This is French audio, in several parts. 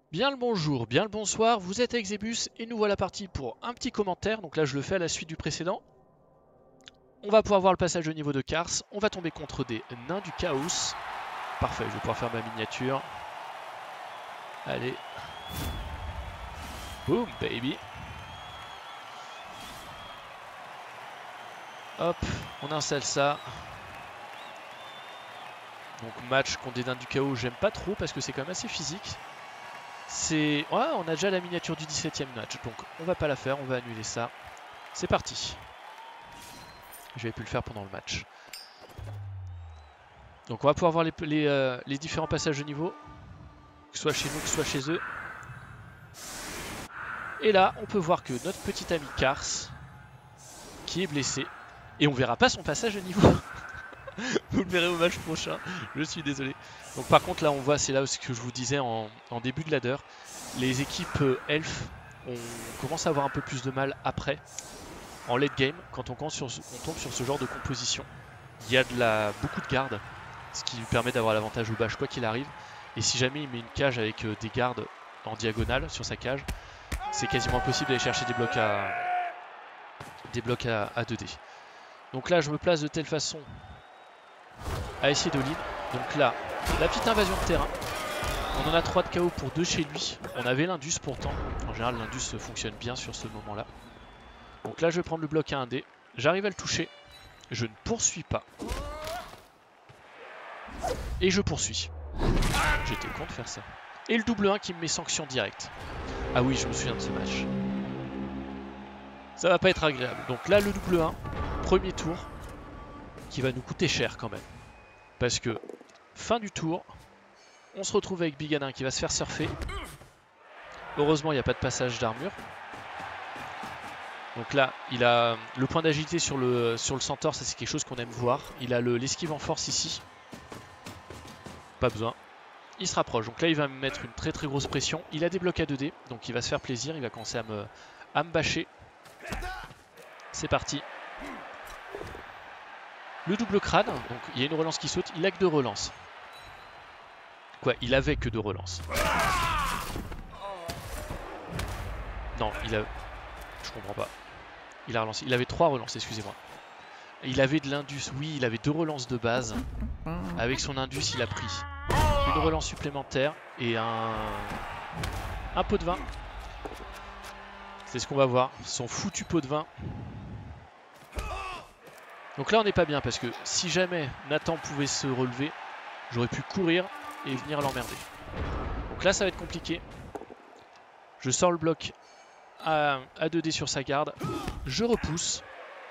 Bien le bonjour, bien le bonsoir, vous êtes Exebus et nous voilà partis pour un petit commentaire. Donc là je le fais à la suite du précédent. On va pouvoir voir le passage au niveau de Kars. On va tomber contre des nains du chaos. Parfait, je vais pouvoir faire ma miniature. Allez. Boom baby. Hop, on installe ça. Donc match contre des nains du chaos, j'aime pas trop parce que c'est quand même assez physique. Ouais, on a déjà la miniature du 17ème match, donc on va pas la faire, on va annuler ça. C'est parti. J'avais pu le faire pendant le match. Donc on va pouvoir voir les différents passages de niveau, que ce soit chez nous, que ce soit chez eux. Et là, on peut voir que notre petit ami Kars, qui est blessé, et on verra pas son passage de niveau. Vous le verrez au match prochain, je suis désolé. Donc par contre là on voit, c'est là ce que je vous disais en début de ladder, les équipes elfes, on commence à avoir un peu plus de mal après, en late game, quand on tombe sur ce genre de composition. Il y a beaucoup de gardes, ce qui lui permet d'avoir l'avantage au bash quoi qu'il arrive. Et si jamais il met une cage avec des gardes en diagonale sur sa cage, c'est quasiment impossible d'aller chercher des blocs à 2D. Donc là je me place de telle façon à essayer de lead. Donc là, la petite invasion de terrain. On en a 3 de KO pour 2 chez lui. On avait l'Indus pourtant. En général, l'Indus fonctionne bien sur ce moment-là. Donc là, je vais prendre le bloc à 1D. J'arrive à le toucher. Je ne poursuis pas. Et je poursuis. J'étais con de faire ça. Et le double 1 qui me met sanction directe. Ah oui, je me souviens de ce match. Ça va pas être agréable. Donc là, le double 1, premier tour, qui va nous coûter cher quand même. Parce que, fin du tour, on se retrouve avec Bigadin qui va se faire surfer. Heureusement, il n'y a pas de passage d'armure. Donc là, il a le point d'agilité sur le centaure, ça c'est quelque chose qu'on aime voir. Il a l'esquive en force ici. Pas besoin. Il se rapproche. Donc là, il va me mettre une très grosse pression. Il a des blocs à 2D, donc il va se faire plaisir. Il va commencer à me bâcher. C'est parti. Le double crâne, donc il y a une relance qui saute. Il a que 2 relances. Quoi, il avait que 2 relances. Non, je comprends pas. Il a relancé. Il avait 3 relances, excusez-moi. Il avait de l'Indus, oui, il avait 2 relances de base. Avec son Indus, il a pris une relance supplémentaire et un pot de vin. C'est ce qu'on va voir, son foutu pot de vin. Donc là, on n'est pas bien parce que si jamais Nathan pouvait se relever, j'aurais pu courir et venir l'emmerder. Donc là, ça va être compliqué. Je sors le bloc à 2D sur sa garde. Je repousse.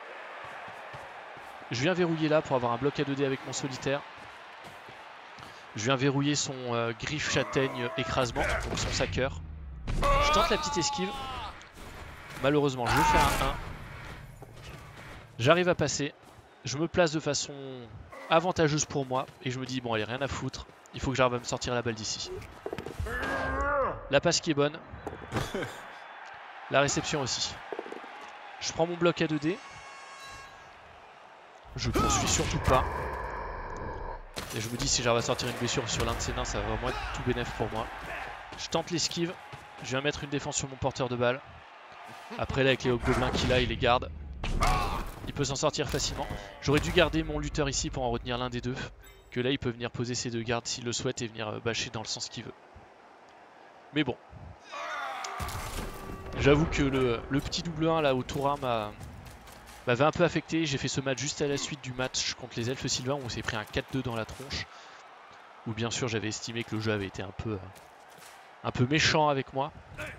Je viens verrouiller là pour avoir un bloc à 2D avec mon solitaire. Je viens verrouiller son griffe châtaigne écrasement, donc son sacker. Je tente la petite esquive. Malheureusement, je fais un 1. J'arrive à passer. Je me place de façon avantageuse pour moi. Et je me dis, bon, allez, rien à foutre. Il faut que j'arrive à me sortir la balle d'ici. La passe qui est bonne. La réception aussi. Je prends mon bloc à 2D. Je poursuis surtout pas. Et je me dis si j'arrive à sortir une blessure sur l'un de ces nains, ça va vraiment être tout bénef pour moi. Je tente l'esquive. Je viens mettre une défense sur mon porteur de balle. Après là avec les hobgoblins qu'il a, il les garde. Il peut s'en sortir facilement. J'aurais dû garder mon lutteur ici pour en retenir l'un des deux. Que là il peut venir poser ses 2 gardes s'il le souhaite et venir bâcher dans le sens qu'il veut. Mais bon. J'avoue que le petit double 1 là au tour 1 m'avait un peu affecté. J'ai fait ce match juste à la suite du match contre les elfes sylvains où on s'est pris un 4-2 dans la tronche. Où bien sûr j'avais estimé que le jeu avait été un peu méchant avec moi.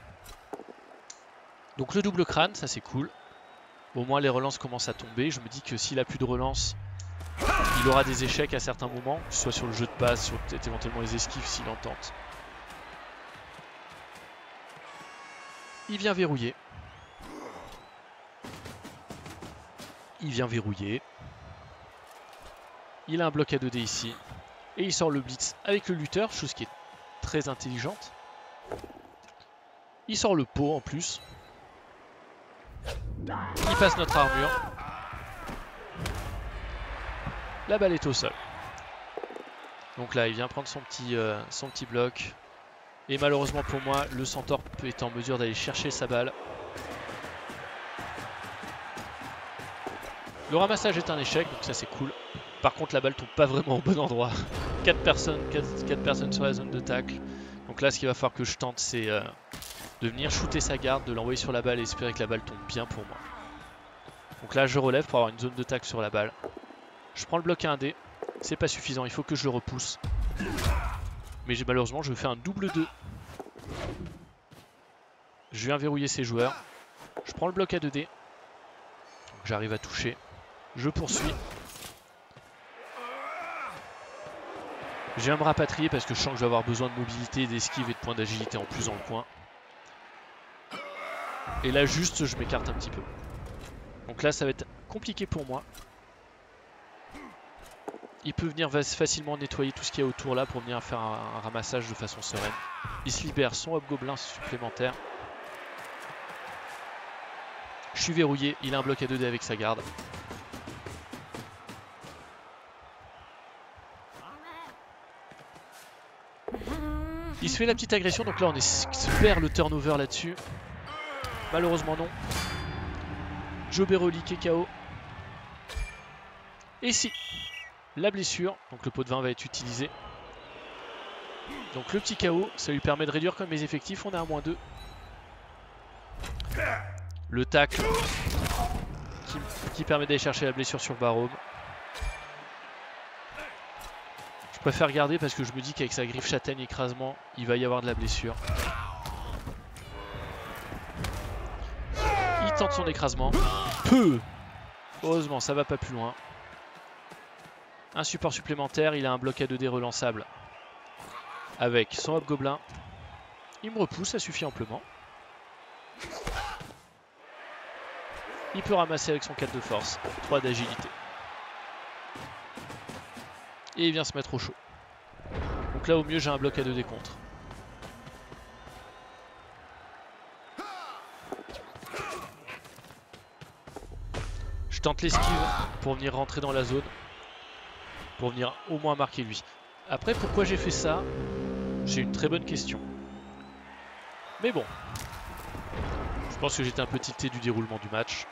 Donc le double crâne, ça c'est cool. Au moins les relances commencent à tomber. Je me dis que s'il a plus de relance, il aura des échecs à certains moments, que ce soit sur le jeu de passe, sur peut-être éventuellement les esquives s'il en tente. Il vient verrouiller. Il vient verrouiller. Il a un bloc à 2D ici. Et il sort le blitz avec le lutteur, chose qui est très intelligente. Il sort le pot en plus. Il passe notre armure. La balle est au sol. Donc là, il vient prendre son petit bloc. Et malheureusement pour moi, le centaure est en mesure d'aller chercher sa balle. Le ramassage est un échec, donc ça c'est cool. Par contre la balle tombe pas vraiment au bon endroit. 4 personnes sur la zone de tacle. Donc là ce qu'il va falloir que je tente c'est de venir shooter sa garde, de l'envoyer sur la balle et espérer que la balle tombe bien pour moi. Donc là je relève pour avoir une zone de tacle sur la balle. Je prends le bloc à 1D. C'est pas suffisant, il faut que je le repousse. Mais malheureusement je fais un double 2. Je viens verrouiller ses joueurs. Je prends le bloc à 2D. J'arrive à toucher. Je poursuis. Je viens me rapatrier parce que je sens que je vais avoir besoin de mobilité, d'esquive et de points d'agilité en plus dans le coin. Et là juste je m'écarte un petit peu. Donc là ça va être compliqué pour moi. Il peut venir facilement nettoyer tout ce qu'il y a autour là pour venir faire un ramassage de façon sereine. Il se libère son hobgoblin supplémentaire. Je suis verrouillé, il a un bloc à 2D avec sa garde. Il se fait la petite agression, donc là on espère le turnover là-dessus. Malheureusement non. Joe Beroli qui est KO. Et si, la blessure, donc le pot de vin va être utilisé. Donc le petit KO, ça lui permet de réduire comme mes effectifs, on est à -2. Le tacle qui permet d'aller chercher la blessure sur Barome. Je préfère garder parce que je me dis qu'avec sa griffe châtaigne écrasement, il va y avoir de la blessure. Il tente son écrasement. Peu. Heureusement, ça va pas plus loin. Un support supplémentaire, il a un bloc à 2D relançable. Avec son hobgoblin. Il me repousse, ça suffit amplement. Il peut ramasser avec son 4 de force, 3 d'agilité. Et il vient se mettre au chaud. Donc là au mieux j'ai un bloc à 2D contre. Je tente l'esquive pour venir rentrer dans la zone. Pour venir au moins marquer lui. Après pourquoi j'ai fait ça? J'ai une très bonne question. Mais bon. Je pense que j'étais un peu tilté du déroulement du match.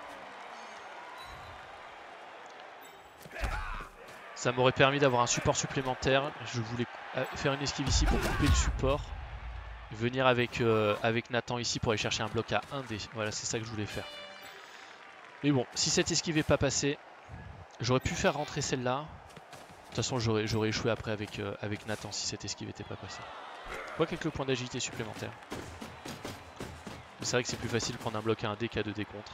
Ça m'aurait permis d'avoir un support supplémentaire. Je voulais faire une esquive ici pour couper le support. Venir avec Nathan ici pour aller chercher un bloc à 1D. Voilà, c'est ça que je voulais faire. Mais bon, si cette esquive n'est pas passée, j'aurais pu faire rentrer celle-là. De toute façon, j'aurais échoué après avec Nathan si cette esquive n'était pas passée. Quoi quelques points d'agilité supplémentaires. Mais c'est vrai que c'est plus facile de prendre un bloc à 1D qu'à 2D contre.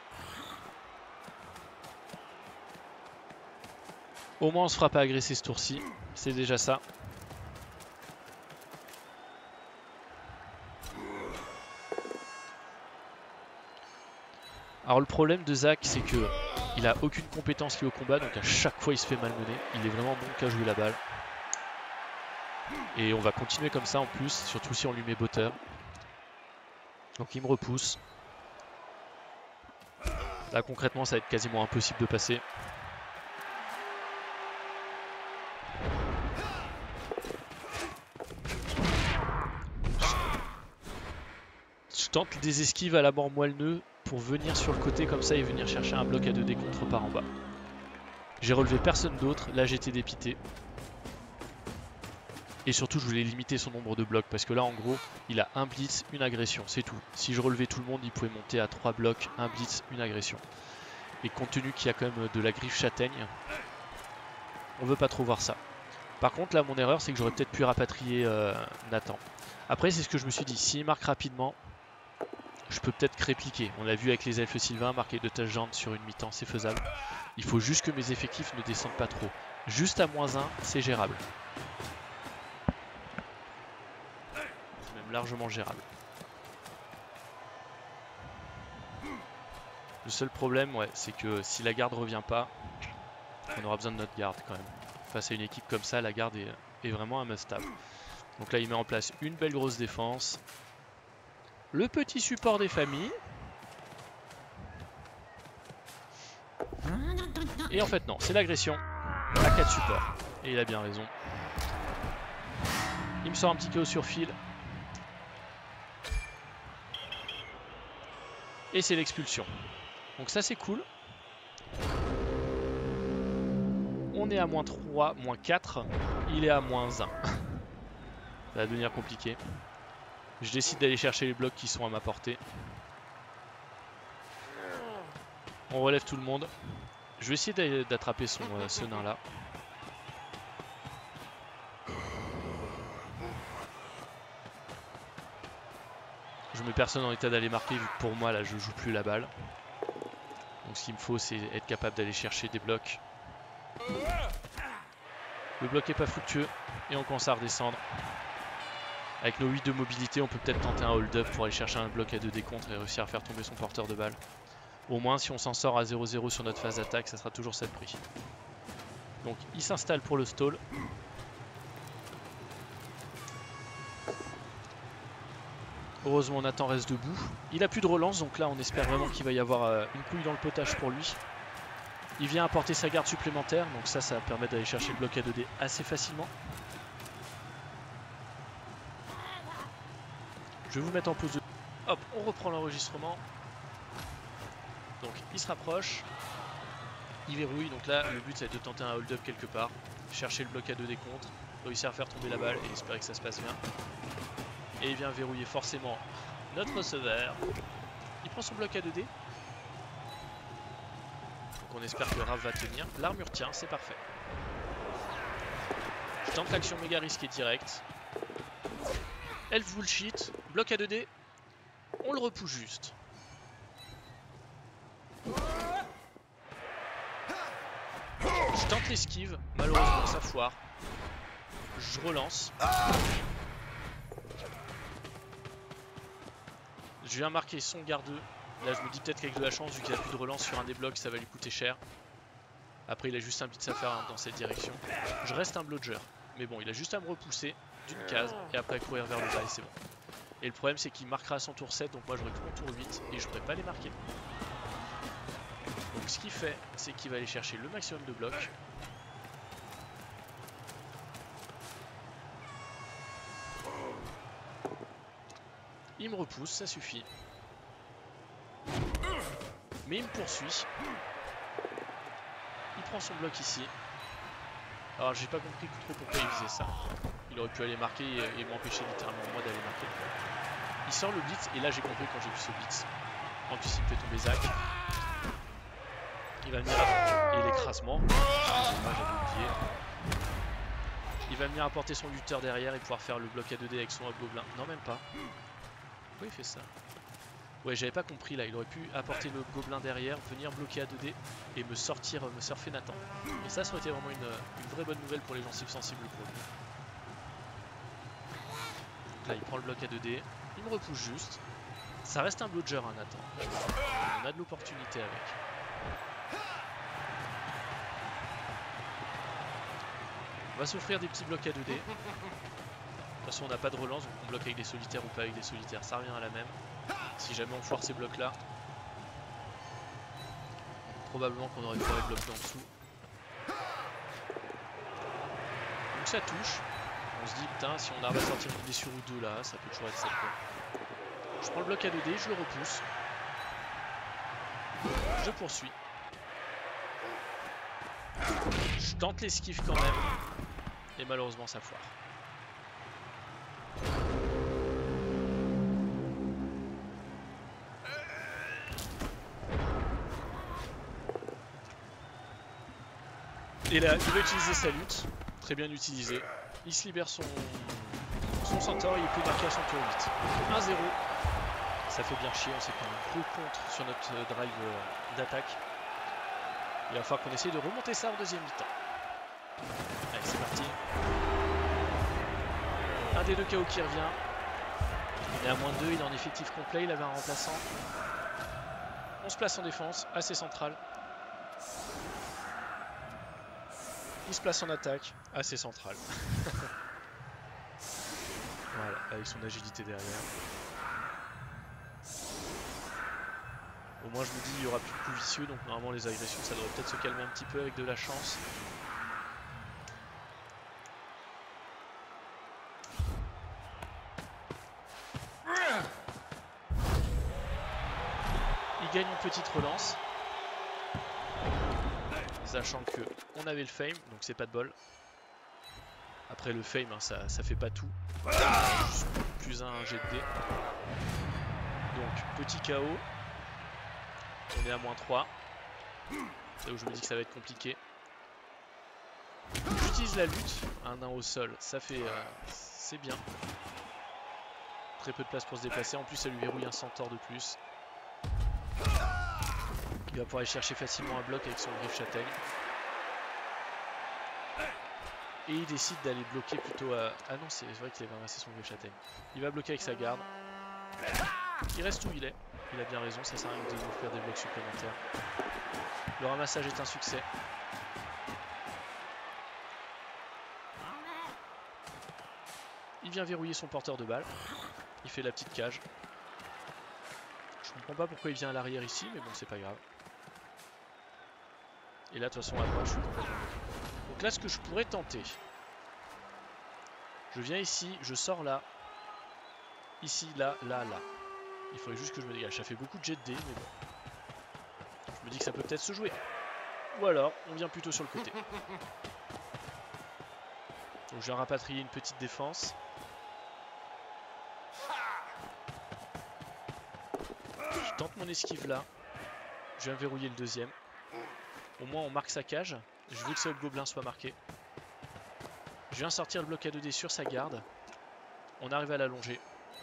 Au moins on se fera pas agresser ce tour-ci, c'est déjà ça. Alors le problème de Zach c'est que il a aucune compétence liée au combat, donc à chaque fois il se fait malmener. Il est vraiment bon qu'à jouer la balle. Et on va continuer comme ça en plus, surtout si on lui met botteur. Donc il me repousse. Là concrètement ça va être quasiment impossible de passer. Je tente des esquives à la mort moelle-nœud pour venir sur le côté comme ça et venir chercher un bloc à 2D contre par en bas. J'ai relevé personne d'autre, là j'étais dépité. Et surtout je voulais limiter son nombre de blocs parce que là en gros il a un blitz, une agression, c'est tout. Si je relevais tout le monde il pouvait monter à 3 blocs, un blitz, une agression. Et compte tenu qu'il y a quand même de la griffe châtaigne, on veut pas trop voir ça. Par contre là mon erreur c'est que j'aurais peut-être pu rapatrier Nathan. Après c'est ce que je me suis dit, s'il marque rapidement, je peux peut-être répliquer. On l'a vu avec les elfes sylvains, marquer 2 touchdowns sur une mi-temps, c'est faisable. Il faut juste que mes effectifs ne descendent pas trop. Juste à -1, c'est gérable. C'est même largement gérable. Le seul problème, ouais, c'est que si la garde revient pas, on aura besoin de notre garde quand même. Face à une équipe comme ça, la garde est vraiment un must-have. Donc là, il met en place une belle grosse défense. Le petit support des familles. Et en fait non, c'est l'agression à 4 supports. Et il a bien raison. Il me sort un petit KO sur fil. Et c'est l'expulsion. Donc ça c'est cool. On est à moins 3, moins 4. Il est à moins 1. Ça va devenir compliqué. Je décide d'aller chercher les blocs qui sont à ma portée. On relève tout le monde. Je vais essayer d'attraper ce nain là. Je mets personne en état d'aller marquer vu que pour moi là je joue plus la balle. Donc ce qu'il me faut c'est être capable d'aller chercher des blocs. Le bloc est pas fructueux et on commence à redescendre. Avec nos 8 de mobilité on peut peut-être tenter un hold-up pour aller chercher un bloc à 2 décompte et réussir à faire tomber son porteur de balle. Au moins si on s'en sort à 0-0 sur notre phase d'attaque ça sera toujours ça de prix. Donc il s'installe pour le stall. Heureusement Nathan reste debout. Il a plus de relance donc là on espère vraiment qu'il va y avoir une couille dans le potage pour lui. Il vient apporter sa garde supplémentaire donc ça va permettre d'aller chercher le bloc à 2D assez facilement. Je vais vous mettre en pause. Hop, on reprend l'enregistrement. Donc il se rapproche. Il verrouille donc là le but c'est de tenter un hold-up quelque part. Chercher le bloc à 2D contre. Réussir à faire tomber la balle et espérer que ça se passe bien. Et il vient verrouiller forcément notre receveur. Il prend son bloc à 2D. Donc on espère que Raph va tenir. L'armure tient, c'est parfait. Je tente l'action méga risquée directe. Elf bullshit. Bloc à 2D. On le repousse juste. Je tente l'esquive. Malheureusement ça foire. Je relance. Je viens marquer son gardeux. Là je me dis peut-être qu'avec de la chance, vu qu'il a plus de relance sur un des blocs, ça va lui coûter cher. Après il a juste un blitz à faire dans cette direction. Je reste un blodger. Mais bon, il a juste à me repousser d'une case et après courir vers le bas et c'est bon. Et le problème c'est qu'il marquera à son tour 7, donc moi j'aurai que mon tour 8 et je pourrai pas les marquer. Donc ce qu'il fait, c'est qu'il va aller chercher le maximum de blocs. Il me repousse, ça suffit. Mais il me poursuit. Il prend son bloc ici. Alors j'ai pas compris trop pourquoi il faisait ça. Il aurait pu aller marquer et m'empêcher littéralement moi d'aller marquer. Il sort le blitz et là j'ai compris quand j'ai vu ce blitz. En plus il me fait tomber Zach. Il va venir et l'écrasement. J'avais oublié. Il va venir apporter son lutteur derrière et pouvoir faire le bloc à 2D avec son hobgoblin. Non même pas. Pourquoi il fait ça? Ouais, j'avais pas compris là, il aurait pu apporter le gobelin derrière, venir bloquer à 2D et me surfer Nathan. Et ça aurait été vraiment une vraie bonne nouvelle pour les gencives sensibles pour lui. Donc là il prend le bloc à 2D, il me repousse juste. Ça reste un blodger hein, Nathan. On a de l'opportunité avec. On va s'offrir des petits blocs à 2D. De toute façon on n'a pas de relance, donc on bloque avec des solitaires ou pas avec des solitaires, ça revient à la même. Si jamais on foire ces blocs là, probablement qu'on aurait foiré le bloc d'en dessous. Donc ça touche. On se dit putain si on arrive à sortir une blessure ou deux là, ça peut toujours être ça quoi. Je prends le bloc à 2D, je le repousse. Je poursuis. Je tente l'esquive quand même. Et malheureusement ça foire. Et là, il va utiliser sa lutte, très bien utilisé. Il se libère son centaure et il peut marquer à son tour 8. 1-0. Ça fait bien chier, on s'est pris un gros contre sur notre drive d'attaque. Il va falloir qu'on essaye de remonter ça en deuxième mi-temps. Allez, c'est parti. Un des deux KO qui revient. Il est à moins 2, il est en effectif complet, il avait un remplaçant. On se place en défense, assez central. Il se place en attaque, assez central. Voilà, avec son agilité derrière. Au moins je me dis il n'y aura plus de coups vicieux, donc normalement les agressions ça devrait peut-être se calmer un petit peu avec de la chance. gagne une petite relance. Sachant que on avait le fame, donc c'est pas de bol. Après le fame, hein, ça fait pas tout. Juste plus un jet de dés. Donc petit KO. On est à -3. C'est là où je me dis que ça va être compliqué. J'utilise la lutte. Un nain au sol, ça fait... c'est bien. Très peu de place pour se déplacer. En plus, ça lui verrouille un centaure de plus. Il va pouvoir aller chercher facilement un bloc avec son griffe châtaigne. Et il décide d'aller bloquer plutôt à... Ah non, c'est vrai qu'il avait ramassé son griffe châtaigne. Il va bloquer avec sa garde. Il reste où il est. Il a bien raison, ça sert à rien de offrir des blocs supplémentaires. Le ramassage est un succès. Il vient verrouiller son porteur de balles. Il fait la petite cage. Je comprends pas pourquoi il vient à l'arrière ici, mais bon, c'est pas grave. Et là, de toute façon, à droite, je suis complètement bloqué. Donc là, ce que je pourrais tenter, je viens ici, je sors là, ici, là, là, là. Il faudrait juste que je me dégage. Ça fait beaucoup de jet de dés, mais bon. Je me dis que ça peut peut-être se jouer. Ou alors, on vient plutôt sur le côté. Donc je viens rapatrier une petite défense. Je tente mon esquive là. Je viens verrouiller le deuxième. Au moins on marque sa cage. Je veux que ce hobgoblin soit marqué. Je viens sortir le bloc à 2D sur sa garde. On arrive à l'allonger.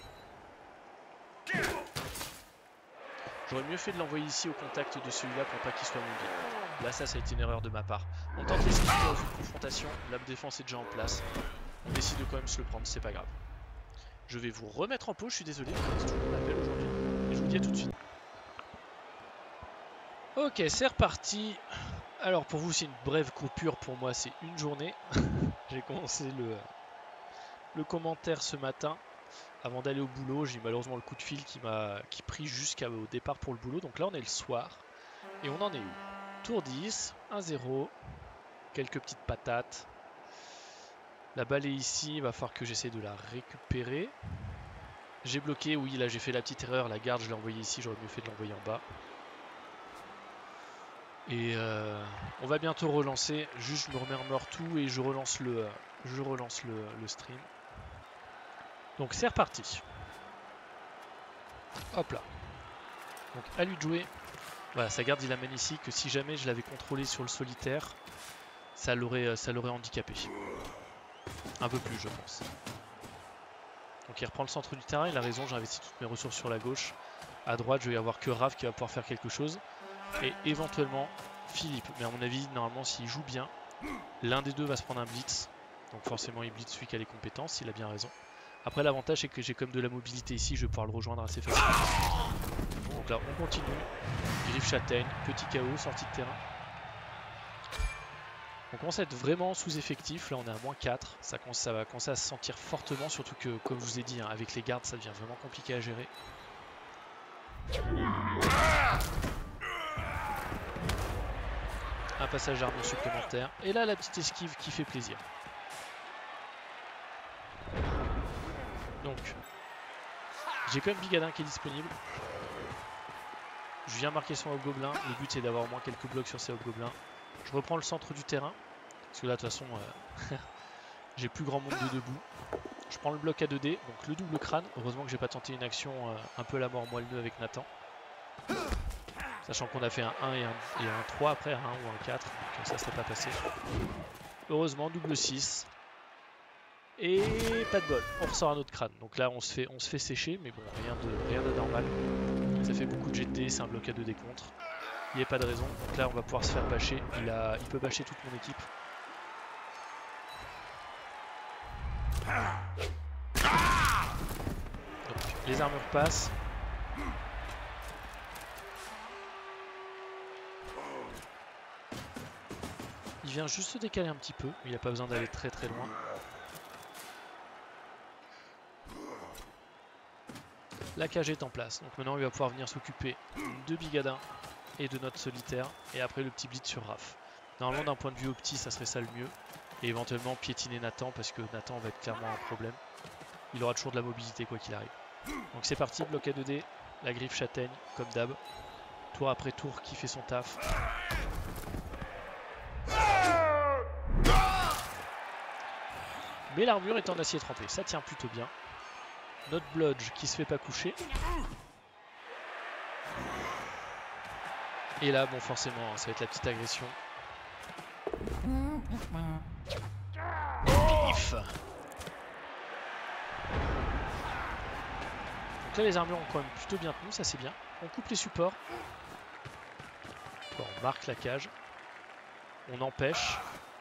J'aurais mieux fait de l'envoyer ici au contact de celui-là pour pas qu'il soit mobile. Là ça a été une erreur de ma part. On tente l'esquive dans une confrontation. La défense est déjà en place. On décide de quand même se le prendre, c'est pas grave. Je vais vous remettre en pause, je suis désolé, c'est tout mon appel aujourd'hui. Et je vous dis à tout de suite. Ok, c'est reparti. Alors pour vous c'est une brève coupure, pour moi c'est une journée. J'ai commencé le commentaire ce matin. Avant d'aller au boulot, j'ai malheureusement le coup de fil qui prit jusqu'au départ pour le boulot. Donc là on est le soir. Et on en est où? Tour 10, 1-0. Quelques petites patates. La balle est ici, il va falloir que j'essaie de la récupérer. J'ai bloqué, oui là j'ai fait la petite erreur, la garde je l'ai envoyée ici, j'aurais mieux fait de l'envoyer en bas. Et on va bientôt relancer, juste je me remémore tout et je relance le stream. Donc c'est reparti. Hop là. Donc à lui de jouer. Voilà, sa garde il l'amène ici, que si jamais je l'avais contrôlé sur le solitaire, ça l'aurait handicapé. Un peu plus je pense. Donc il reprend le centre du terrain, il a raison, j'ai investi toutes mes ressources sur la gauche. À droite je vais avoir que Raph qui va pouvoir faire quelque chose. Et éventuellement Philippe. Mais à mon avis, normalement s'il joue bien, l'un des deux va se prendre un blitz. Donc forcément il blitz celui qui a les compétences, il a bien raison. Après l'avantage c'est que j'ai comme de la mobilité ici, je vais pouvoir le rejoindre assez facilement. Donc là on continue. Griffe châtaigne, petit KO, sortie de terrain. On commence à être vraiment sous-effectif, là on est à -4, ça va commencer à se sentir fortement, surtout que comme je vous ai dit, hein, avec les gardes ça devient vraiment compliqué à gérer. Un passage d'armure supplémentaire, et là la petite esquive qui fait plaisir. Donc, j'ai quand même Bigadin qui est disponible. Je viens marquer son hobgoblin, le but c'est d'avoir au moins quelques blocs sur ces hobgoblins. Je reprends le centre du terrain, parce que là de toute façon j'ai plus grand monde de debout. Je prends le bloc à 2D, donc le double crâne. Heureusement que j'ai pas tenté une action un peu à la mort moelleux avec Nathan. Sachant qu'on a fait un 1 et un 3 après, un 1 ou un 4, donc ça serait pas passé. Heureusement, double 6. Et pas de bol, on ressort un autre crâne. Donc là on se fait sécher, mais bon, rien de normal. Ça fait beaucoup de jet de dés, c'est un bloc à 2D contre. Il n'y a pas de raison, donc là on va pouvoir se faire bâcher. Il peut bâcher toute mon équipe. Donc les armures passent. Il vient juste se décaler un petit peu, il n'a pas besoin d'aller très très loin. La cage est en place, donc maintenant il va pouvoir venir s'occuper de Bigadin et de notre solitaire, et après le petit blitz sur Raph. Normalement d'un point de vue opti ça serait ça le mieux, et éventuellement piétiner Nathan parce que Nathan va être clairement un problème. Il aura toujours de la mobilité quoi qu'il arrive. Donc c'est parti, bloc à 2D, la griffe châtaigne comme d'hab. Tour après tour qui fait son taf. Mais l'armure est en acier trempé, ça tient plutôt bien. Notre blodge qui se fait pas coucher. Et là, bon, forcément, ça va être la petite agression. Pif. Donc là, les armures ont quand même plutôt bien tenu, ça c'est bien. On coupe les supports. Bon, on marque la cage. On empêche.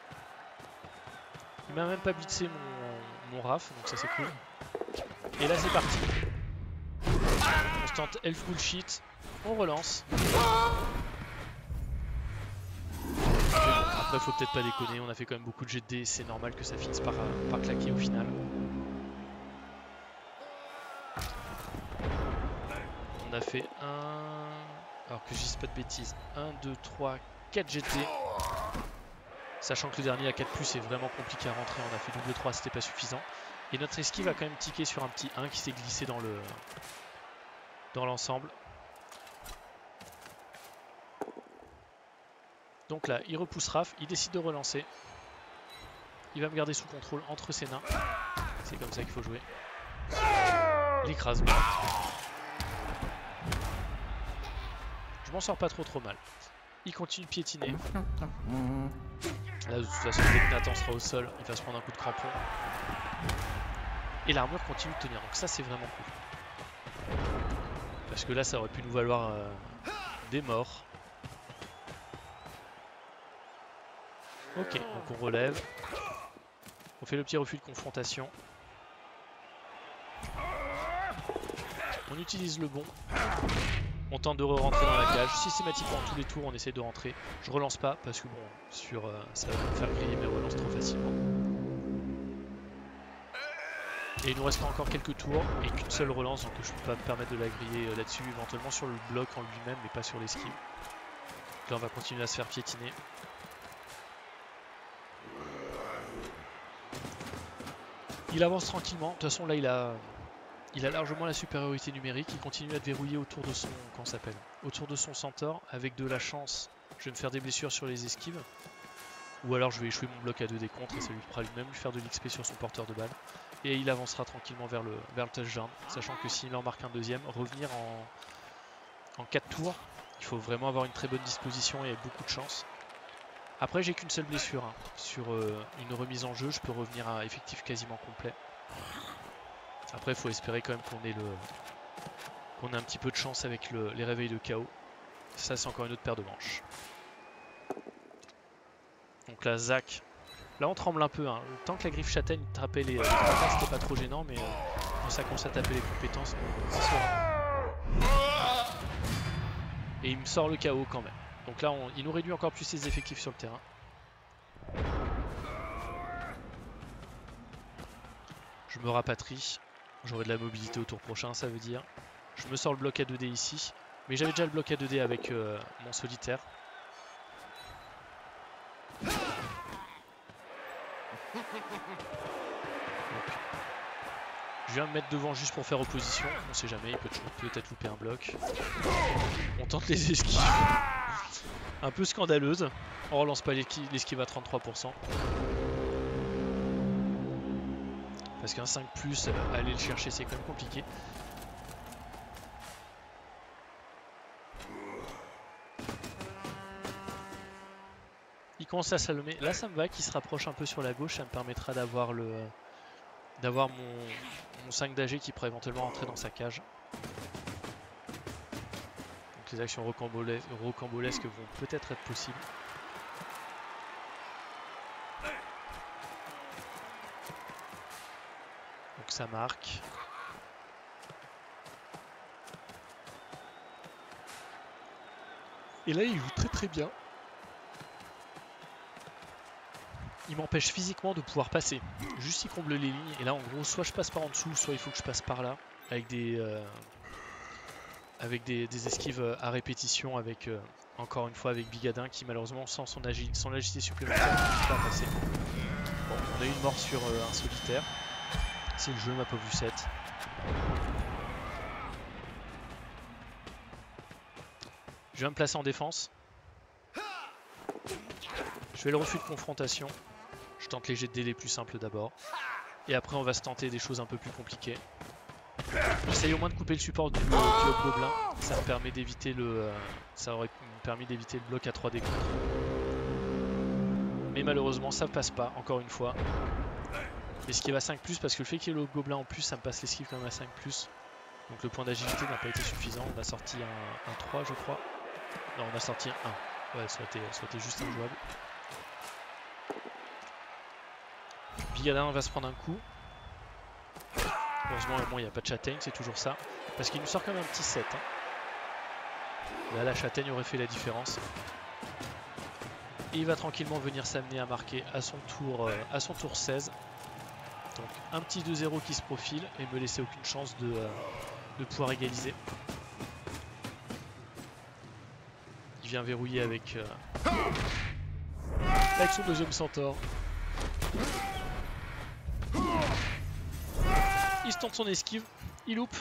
Il m'a même pas blitzé mon Raf, donc ça c'est cool. Et là c'est parti. On se tente elf bullshit. On relance. Après faut peut-être pas déconner, on a fait quand même beaucoup de jets de dés, c'est normal que ça finisse par claquer au final. On a fait alors que je dise pas de bêtises, 1, 2, 3, 4 jets de dés. Sachant que le dernier à 4+, est vraiment compliqué à rentrer, on a fait double 3, c'était pas suffisant. Et notre esquive a quand même tiqué sur un petit 1 qui s'est glissé dans l'ensemble. Donc là, il repousse Raph, il décide de relancer. Il va me garder sous contrôle entre ses nains. C'est comme ça qu'il faut jouer. L'écrasement. Je m'en sors pas trop mal. Il continue de piétiner. Là, de toute façon, dès que Nathan sera au sol, il va se prendre un coup de crampon. Et l'armure continue de tenir, donc ça c'est vraiment cool. Parce que là, ça aurait pu nous valoir des morts. Ok, donc on relève. On fait le petit refus de confrontation. On utilise le bon. On tente de re-rentrer dans la cage. Systématiquement, tous les tours, on essaie de rentrer. Je relance pas parce que bon, ça va me faire griller mes relances trop facilement. Et il nous restera encore quelques tours et qu'une seule relance, donc je peux pas me permettre de la griller là-dessus, éventuellement sur le bloc en lui-même, mais pas sur l'esquive. Là, on va continuer à se faire piétiner. Il avance tranquillement. De toute façon, là, il a largement la supériorité numérique. Il continue à te verrouiller autour de son, autour de son centaure. Avec de la chance, je vais me faire des blessures sur les esquives. Ou alors je vais échouer mon bloc à 2 contre et ça lui fera même lui faire de l'XP sur son porteur de balles. Et il avancera tranquillement vers le touchdown. Sachant que s'il en marque un deuxième, revenir en 4 tours, il faut vraiment avoir une très bonne disposition et avec beaucoup de chance. Après, j'ai qu'une seule blessure. Hein. Sur une remise en jeu, je peux revenir à effectif quasiment complet. Après, il faut espérer quand même qu'on ait un petit peu de chance avec les réveils de chaos. Ça, c'est encore une autre paire de manches. Donc là, Zach. Là, on tremble un peu. Hein. Tant que la griffe châtaigne tapait les fracas, c'était pas trop gênant, mais quand ça commence à taper les compétences, c'est serein. Et il me sort le chaos quand même. Donc là, il nous réduit encore plus ses effectifs sur le terrain. Je me rapatrie. J'aurai de la mobilité au tour prochain, ça veut dire. Je me sors le bloc à 2D ici. Mais j'avais déjà le bloc à 2D avec mon solitaire. Donc, je viens me mettre devant juste pour faire opposition. On sait jamais, il peut peut-être louper un bloc. On tente les esquives. Un peu scandaleuse. On relance pas l'esquive à 33%. Parce qu'un 5+, aller le chercher, c'est quand même compliqué. Il commence à s'allumer. Là, ça me va qu'il se rapproche un peu sur la gauche. Ça me permettra d'avoir mon 5 d'AG qui pourrait éventuellement rentrer dans sa cage. Donc les actions rocambolesques vont peut-être être possibles. Donc ça marque. Et là, il joue très bien. Il m'empêche physiquement de pouvoir passer. Juste il comble les lignes. Et là, en gros, soit je passe par en dessous, soit il faut que je passe par là. Avec des esquives à répétition. Avec encore une fois avec Bigadin qui malheureusement sans son agilité supplémentaire ne peut pas passer. Bon, on a eu une mort sur un solitaire. C'est le jeu, ma pauvre Lucette. Je viens me placer en défense. Je fais le refus de confrontation. Je tente les jets de dés les plus simples d'abord. Et après on va se tenter des choses un peu plus compliquées. J'essaye au moins de couper le support du Hobgoblin. Ça me permet d'éviter le. Ça aurait permis d'éviter le bloc à 3D contre. Mais malheureusement ça passe pas, encore une fois. Esquive à 5+, parce que le fait qu'il y ait le Hobgoblin en plus, ça me passe l'esquive quand même à 5+. Donc le point d'agilité n'a pas été suffisant. On a sorti un 3 je crois. Non, on a sorti un 1. Ouais, ça aurait été juste injouable. Bigadin va se prendre un coup. Heureusement, au moins, il n'y a pas de châtaigne, c'est toujours ça. Parce qu'il nous sort quand même un petit 7. Hein. Là, la châtaigne aurait fait la différence. Et il va tranquillement venir s'amener à marquer à son tour 16. Donc un petit 2-0 qui se profile et me laisser aucune chance de pouvoir égaliser. Il vient verrouiller avec son deuxième centaure. Il se tente son esquive, il loupe.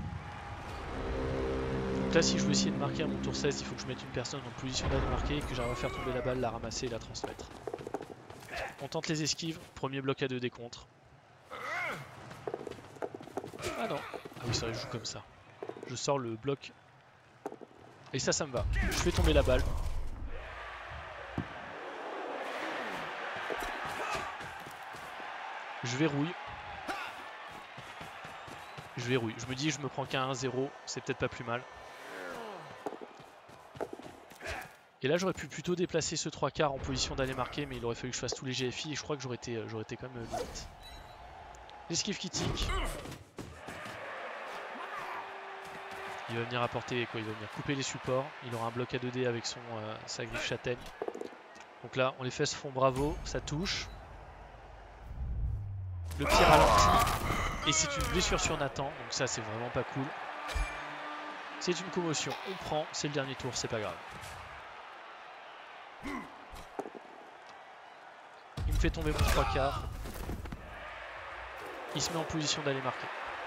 Donc là si je veux essayer de marquer à mon tour 16, il faut que je mette une personne en position d'aller marquer, que j'arrive à faire tomber la balle, la ramasser et la transmettre. On tente les esquives, premier bloc à 2 contre. Ah non, ah oui c'est vrai, je joue comme ça. Je sors le bloc. Et ça me va. Je fais tomber la balle. Je verrouille. Je me dis je me prends qu'un 1-0, c'est peut-être pas plus mal. Et là j'aurais pu plutôt déplacer ce 3/4 en position d'aller marquer, mais il aurait fallu que je fasse tous les GFI et je crois que j'aurais été quand même limite. L'esquive qui tique. Il va venir apporter quoi? Il va venir couper les supports. Il aura un bloc à 2D avec sa griffe châtaigne. Donc là on les fesses font bravo, ça touche. Le petit ralenti. Et c'est une blessure sur Nathan, donc ça c'est vraiment pas cool. C'est une commotion, on prend, c'est le dernier tour, c'est pas grave. Il me fait tomber mon 3/4. Il se met en position d'aller marquer.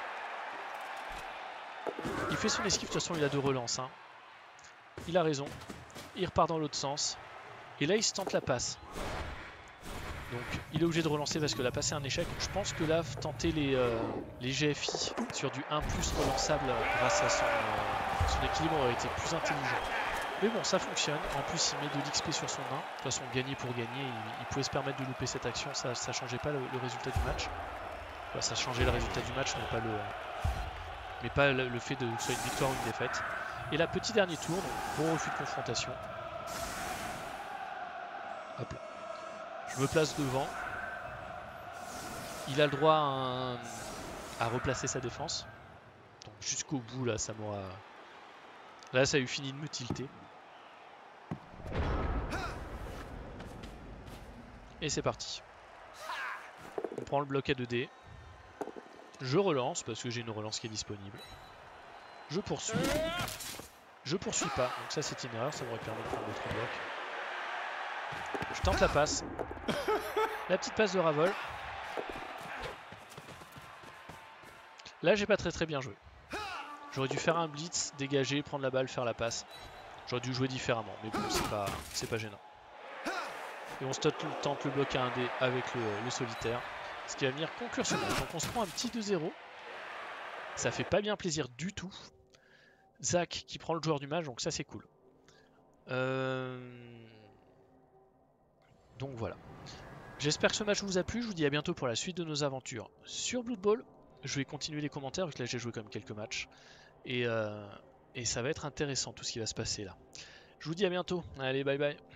Il fait son esquive, de toute façon il a 2 relances. Hein. Il a raison. Il repart dans l'autre sens. Et là il se tente la passe. Donc il est obligé de relancer parce que la passe est un échec. Je pense que là, tenter les GFI sur du 1+ relançable grâce à son équilibre aurait été plus intelligent. Mais bon, ça fonctionne. En plus, il met de l'XP sur son 1. De toute façon, gagner pour gagner, il pouvait se permettre de louper cette action. Ça changeait pas le résultat du match. Enfin, ça changeait le résultat du match, mais pas le fait de que ce soit une victoire ou une défaite. Et là, petit dernier tour, donc gros refus de confrontation. Hop là. Je me place devant. Il a le droit à replacer sa défense. Donc jusqu'au bout, là, ça m'aura... Là, ça a eu fini de me tilter. Et c'est parti. On prend le bloc à 2D. Je relance, parce que j'ai une relance qui est disponible. Je poursuis. Je poursuis pas, donc ça c'est une erreur, ça m'aurait permis de prendre d'autres blocs. Je tente la passe. La petite passe de Ravol. Là j'ai pas très bien joué. J'aurais dû faire un blitz, dégager, prendre la balle, faire la passe. J'aurais dû jouer différemment, mais bon c'est pas gênant. Et on se tente le bloc à 1D avec le solitaire. Ce qui va venir conclure ce match. Donc on se prend un petit 2-0. Ça fait pas bien plaisir du tout. Zach qui prend le joueur du match, donc ça c'est cool. Donc voilà. J'espère que ce match vous a plu. Je vous dis à bientôt pour la suite de nos aventures sur Blood Bowl. Je vais continuer les commentaires, vu que là j'ai joué comme quelques matchs. Et ça va être intéressant tout ce qui va se passer là. Je vous dis à bientôt. Allez, bye bye.